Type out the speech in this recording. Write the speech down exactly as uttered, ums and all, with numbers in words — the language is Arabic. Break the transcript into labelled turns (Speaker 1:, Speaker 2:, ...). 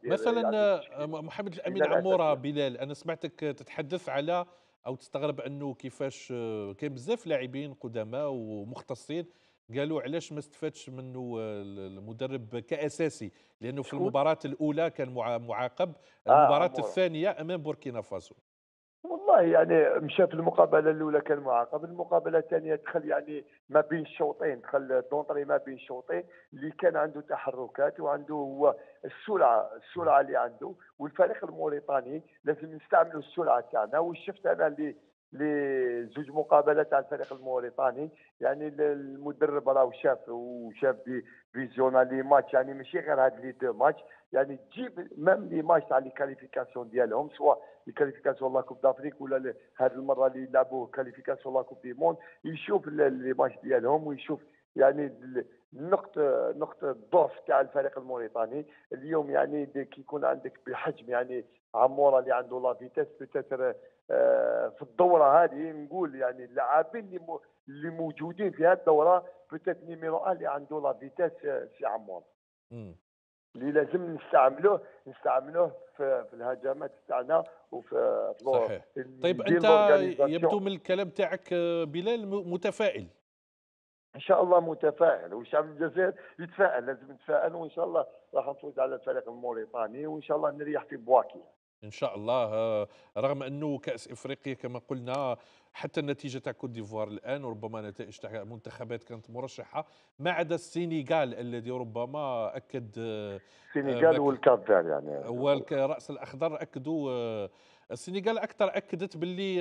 Speaker 1: ديال
Speaker 2: مثلا
Speaker 1: يعني
Speaker 2: آه،
Speaker 1: التشكيله
Speaker 2: محمد الامين
Speaker 1: التشكيله
Speaker 2: عموره
Speaker 1: الاساسيه.
Speaker 2: بلال، انا سمعتك تتحدث على او تستغرب انه كيفاش آه، كاين بزاف لاعبين قدماء ومختصين قالوا علاش ما استفادش منه آه، المدرب كاساسي، لانه في
Speaker 1: شكون؟
Speaker 2: المباراه الاولى كان مع- معاقب،
Speaker 1: اه
Speaker 2: المباراه
Speaker 1: عموره.
Speaker 2: الثانيه امام بوركينا فاسو.
Speaker 1: والله يعني مشى في المقابله الاولى كان معاقب، المقابله الثانيه دخل يعني ما بين الشوطين، دخل دونطري ما بين الشوطين اللي كان عنده تحركات وعنده هو السرعه، السرعه اللي عنده، والفريق الموريتاني لازم نستعملوا السرعه تاعنا. وشفت انا اللي لزوج مقابلات تاع الفريق الموريتاني، يعني ال- المدرب راه شاف وشاف دي فيزيونا لي ماتش، يعني ماشي غير هاد لي دو ماتش، يعني تجيب ميم لي ماتش تاع لي كاليفيكاسيون ديالهم، سواء الكاليفيكاسيون لا كوب دافريك ولا هذه المره اللي لعبوا كاليفيكاسيون لا كوب دي موند، يشوف لي ماتش ديالهم ويشوف يعني النقطة نقطة الضعف تاع الفريق الموريتاني اليوم. يعني كي يكون عندك بحجم يعني عمورة اللي عنده لا فيتاس بتاتر في الدورة هذه، نقول يعني اللاعبين اللي مو- اللي موجودين في هذه الدورة بتات نيميرو واحد اللي عنده لا فيتاس في عمورة،
Speaker 2: مم.
Speaker 1: اللي لازم نستعملوه نستعملوه في, في الهجمات تاعنا وفي في لو-
Speaker 2: صحيح. طيب
Speaker 1: ندير
Speaker 2: انت
Speaker 1: لورغانيزاسيون.
Speaker 2: يبدو من الكلام تاعك آه، بلال م- متفائل.
Speaker 1: ان شاء الله متفائل، والشعب الجزائري يتفائل، لازم نتفائل، وان شاء الله راح نفوز على الفريق الموريتاني، وان شاء الله نريح في بواكي.
Speaker 2: ان شاء الله. آه، رغم انه كاس افريقيا كما قلنا، حتى النتيجه تاع كوت ديفوار الان وربما نتائج تاع منتخبات كانت مرشحه، ما عدا السينغال الذي ربما اكد آه، آه،
Speaker 1: السنغال
Speaker 2: مك-
Speaker 1: والكاب فير يعني.
Speaker 2: والراس الاخضر اكدوا. آه، السينغال اكثر اكدت باللي